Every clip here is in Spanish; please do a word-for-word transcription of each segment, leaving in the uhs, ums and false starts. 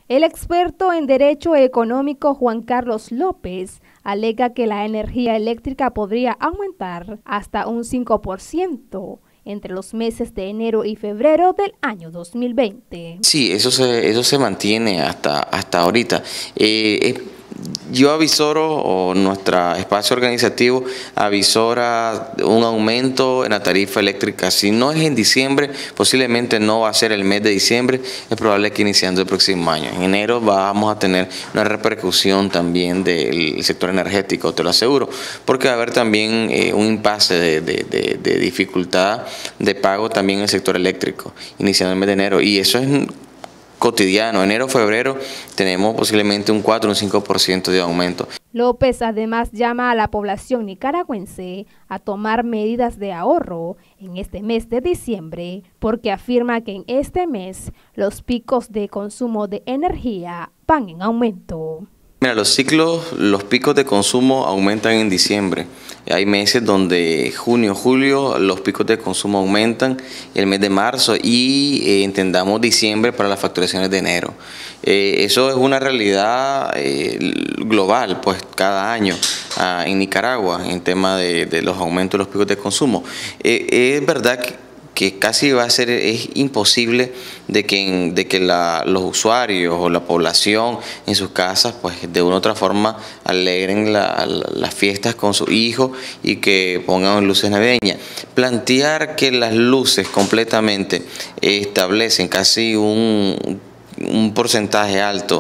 El experto en Derecho Económico Juan Carlos López alega que la energía eléctrica podría aumentar hasta un cinco por ciento entre los meses de enero y febrero del año dos mil veinte. Sí, eso se, eso se mantiene hasta, hasta ahorita. Eh, eh, yo avisoro, o nuestro espacio organizativo avisora un aumento en la tarifa eléctrica. Si no es en diciembre, posiblemente no va a ser el mes de diciembre, es probable que iniciando el próximo año. En enero vamos a tener una repercusión también del sector energético, te lo aseguro, porque va a haber también eh, un impasse de, de, de, de dificultad de pago también en el sector eléctrico, iniciando el mes de enero, y eso es cotidiano. Enero, febrero tenemos posiblemente un cuatro o un cinco por ciento de aumento. López además llama a la población nicaragüense a tomar medidas de ahorro en este mes de diciembre, porque afirma que en este mes los picos de consumo de energía van en aumento. Mira, los ciclos, los picos de consumo aumentan en diciembre. Hay meses donde junio, julio, los picos de consumo aumentan, el mes de marzo y eh, entendamos diciembre para las facturaciones de enero. Eh, eso es una realidad eh, global, pues cada año ah, en Nicaragua, en tema de, de los aumentos de los picos de consumo. Eh, es verdad que que casi va a ser, es imposible de que, de que la, los usuarios o la población en sus casas, pues de una u otra forma alegren la, la, las fiestas con sus hijos y que pongan luces navideñas. Plantear que las luces completamente establecen casi un, un porcentaje alto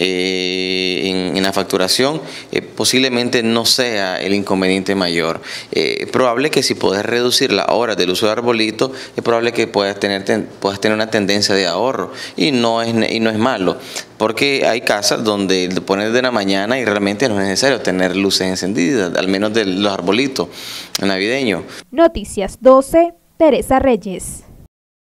eh, en, en la facturación, eh, posiblemente no sea el inconveniente mayor. Eh, es probable que si puedes reducir las horas del uso de arbolito, es probable que puedas tener, ten, puedas tener una tendencia de ahorro, y no es, y no es malo, porque hay casas donde lo pones de la mañana y realmente no es necesario tener luces encendidas, al menos de los arbolitos navideños. Noticias doce, Teresa Reyes.